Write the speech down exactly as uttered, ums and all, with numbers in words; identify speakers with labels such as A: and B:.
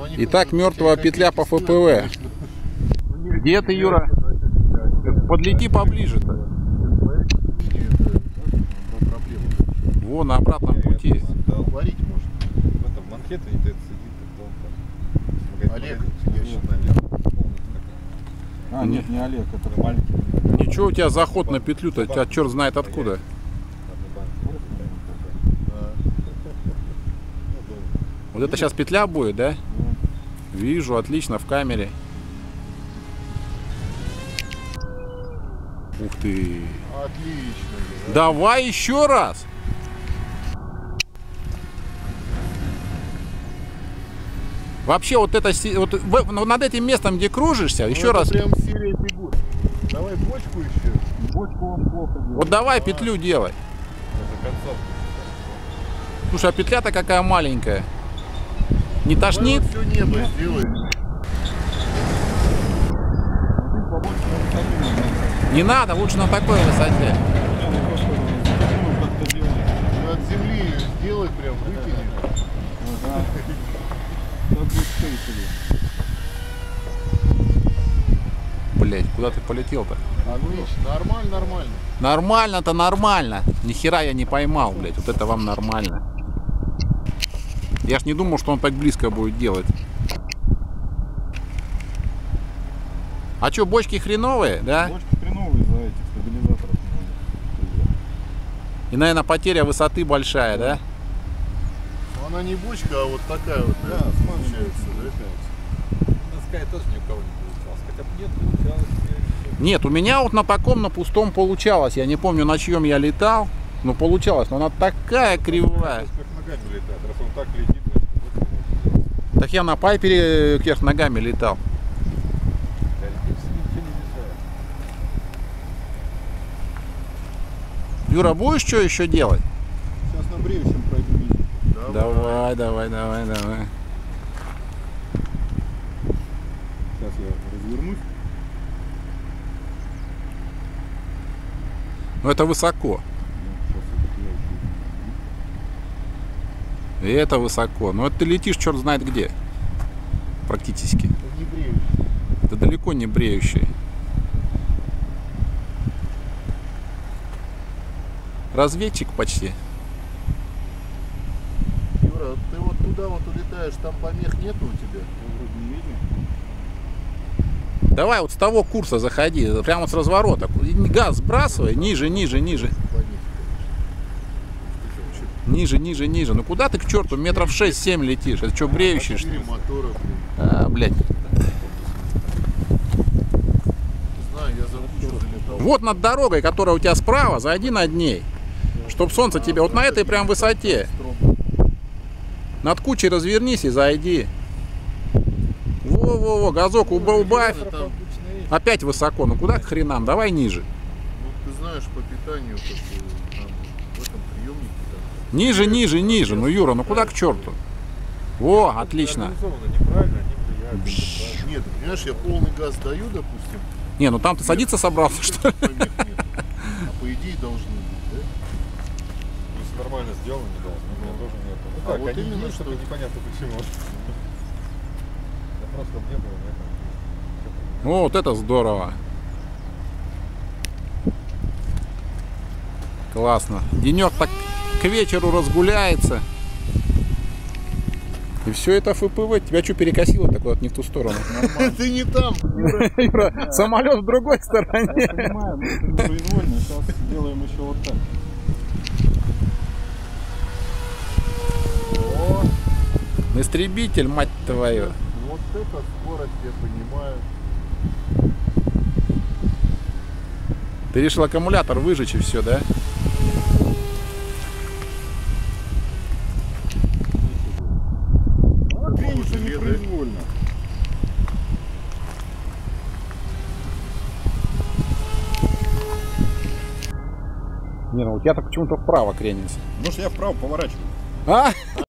A: Итак, мертвая петля по эф пэ вэ. Где ты, Юра? Подлети поближе-то. Вон, на обратном пути.
B: Да, варить можно. В этом Манхэттене это сидит. Олег, я считаю.
C: А, нет, не Олег, это маленький.
A: Ничего, у тебя заход на петлю-то, у тебя черт знает откуда. Вот это сейчас петля будет, да? Вижу, отлично, в камере. Ух ты.
B: Отлично.
A: Давай еще раз. Вообще вот это, вот, над этим местом, где кружишься, ну, еще раз.
B: Прям серия бегут. Давай бочку еще.
C: Бочку он плохо делает.
A: Вот давай а, петлю делай.
B: Это концовка.
A: Слушай, а петля-то какая маленькая. Не тошнит?
B: Все небо сделай.
A: Не надо, лучше на такой высоте.
B: От земли сделай прям, выкини.
A: Блять, куда ты полетел-то?
B: Отлично, нормально, нормально.
A: Нормально-то нормально. Нихера я не поймал, блять. Вот это вам нормально. Я ж не думал, что он так близко будет делать. А что, бочки хреновые, да?
C: Бочки хреновые из-за этих стабилизаторов.
A: И, наверное, потеря высоты большая, да?
B: Но она не бочка, а вот такая вот, да, получается, да?
D: На Скай тоже ни у кого не получалось. Хотя бы нет, получалось.
A: Нет, у меня вот на таком, на пустом получалось. Я не помню, на чьем я летал, но получалось. Но она такая кривая.
D: Как ногами летает, раз он так летит.
A: Так я на пайпере кверх ногами летал. Юра, будешь что еще делать?
C: Сейчас на бреющем пройду видео.
A: Давай, давай, давай, давай.
C: Сейчас я развернусь.
A: Ну это высоко. И это высоко. Но это ты летишь черт знает где. Практически.
B: Не бреющий.
A: Это далеко не бреющий. Разведчик почти.
B: Юра, ты вот туда вот улетаешь, там помех нету у тебя?
C: Я вроде не видно.
A: Давай вот с того курса заходи, прямо с разворота. Газ сбрасывай, ниже, ниже, ниже. Ниже, ниже, ниже. Ну куда ты к черту? Метров шесть-семь летишь. Это что, бреющий, что ли?
B: Мотора, блин.
A: А, блядь.
B: Не знаю, я за кучу залетал.
A: Вот над дорогой, которая у тебя справа, зайди над ней. Чтоб солнце тебе вот на этой прям высоте. Над кучей развернись и зайди. Во-во-во, газок убавь. Опять высоко. Ну куда к хренам? Давай ниже.
B: Ну ты знаешь, по питанию как, там, в этом приемнике. Там,
A: Ниже, ниже, ниже. Ну Юра, ну куда к черту? Во, отлично.
D: Неправильно,
B: нет, понимаешь, я полный газ даю, допустим.
A: Не, ну там ты садиться собрался, что ли?
B: А по идее должны быть, да?
D: Если нормально сделано, не должно. У меня тоже нет. Ну,
B: А
D: так,
B: вот
D: они
B: именно,
D: есть,
B: что-
D: только непонятно почему. Я просто не было, нет.
A: Ну вот это здорово. Классно. Денек так к вечеру разгуляется. И все это эф пэ вэ. Тебя что перекосило такое вот не в ту сторону?
B: Ты не там.
A: Юра, самолет в другой стороне.
C: Я понимаю, но это непроизвольно. Сейчас сделаем еще вот так.
B: О,
A: Истребитель, мать твою.
B: вот это скорость, я понимаю.
A: Ты решил аккумулятор выжечь и все, да?
C: Кренится непроизвольно.
A: Не, ну у тебя-то почему-то вправо кренится.
C: Может, я вправо поворачиваю.
A: А?